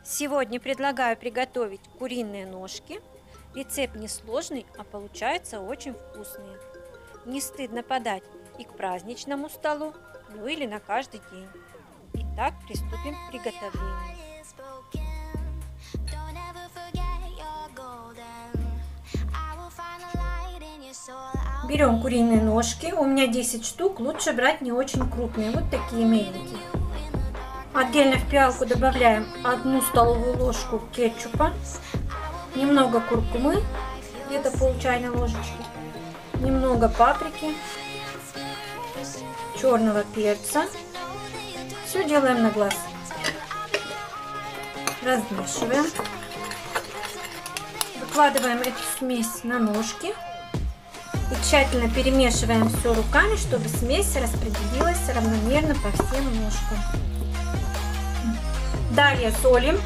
Сегодня предлагаю приготовить куриные ножки. Рецепт несложный, а получаются очень вкусные. Не стыдно подать и к праздничному столу, ну или на каждый день. Итак, приступим к приготовлению. Берем куриные ножки, у меня 10 штук, лучше брать не очень крупные, вот такие меленькие. Отдельно в пиалку добавляем 1 столовую ложку кетчупа, немного куркумы, где-то пол чайной ложечки, немного паприки, черного перца. Все делаем на глаз. Размешиваем. Выкладываем эту смесь на ножки и тщательно перемешиваем все руками, чтобы смесь распределилась равномерно по всем ножкам. Далее солим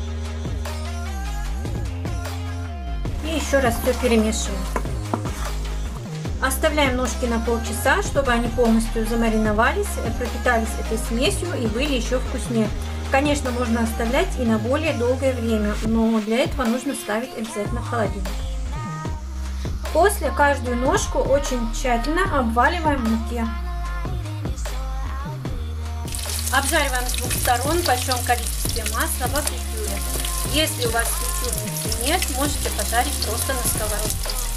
и еще раз все перемешиваем. Оставляем ножки на полчаса, чтобы они полностью замариновались, пропитались этой смесью и были еще вкуснее. Конечно, можно оставлять и на более долгое время, но для этого нужно ставить обязательно в холодильник. После каждую ножку очень тщательно обваливаем в муке. Обжариваем с двух сторон в большом количестве масла во фритюре. Если у вас фритюрницы нет, можете пожарить просто на сковородке.